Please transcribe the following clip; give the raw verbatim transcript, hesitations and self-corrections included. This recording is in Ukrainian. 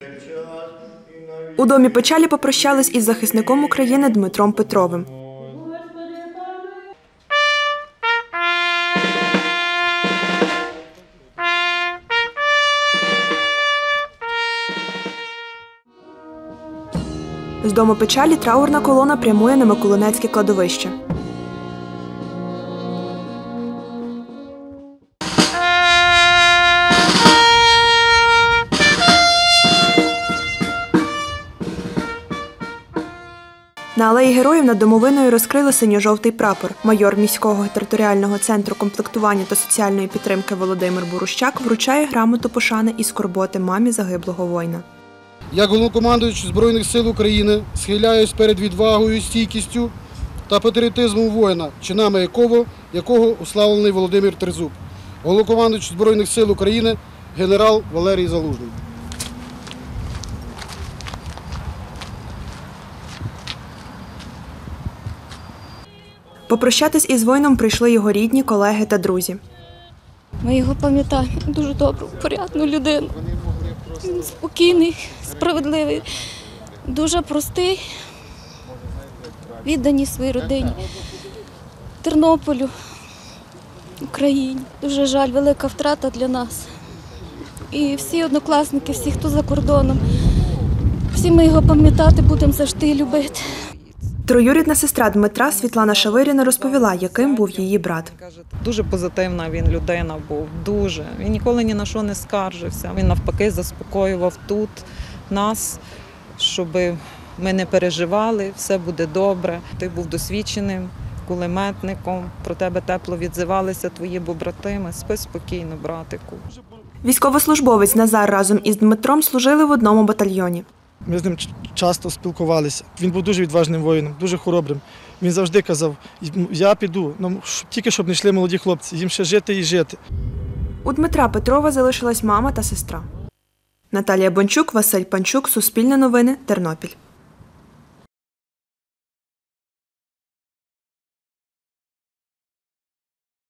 У домі печалі попрощались із захисником України Дмитром Петровим. З дому печалі траурна колона прямує на Миколинецьке кладовище. На алеї Героїв над домовиною розкрили синьо-жовтий прапор. Майор міського територіального центру комплектування та соціальної підтримки Володимир Бурущак вручає грамоту пошани і скорботи мамі загиблого воїна. Як головнокомандуючий Збройних сил України схиляюсь перед відвагою, стійкістю та патріотизмом воїна, чинами якого, якого уславлений Володимир Трезуб, головнокомандуючий Збройних сил України генерал Валерій Залужний. Попрощатись із воїном прийшли його рідні, колеги та друзі. Ми його пам'ятаємо, дуже добру, порядну людину. Він спокійний, справедливий, дуже простий, відданий своїй родині, Тернополю, Україні. Дуже жаль, велика втрата для нас. І всі однокласники, всі, хто за кордоном, всі ми його пам'ятати будемо завжди любити. Троюрідна сестра Дмитра Світлана Шавиріна розповіла, яким був її брат. Дуже позитивна він людина був, дуже. Він ніколи ні на що не скаржився. Він навпаки заспокоював тут нас, щоб ми не переживали, все буде добре. Ти був досвідченим кулеметником, про тебе тепло відзивалися твої побратими. Спи спокійно, братику. Військовослужбовець Назар разом із Дмитром служили в одному батальйоні. Ми з ним часто спілкувалися. Він був дуже відважним воїном, дуже хоробрим. Він завжди казав, я піду, ну, тільки щоб не йшли молоді хлопці, їм ще жити і жити. У Дмитра Петрова залишилась мама та сестра. Наталія Бончук, Василь Панчук, Суспільне новини, Тернопіль.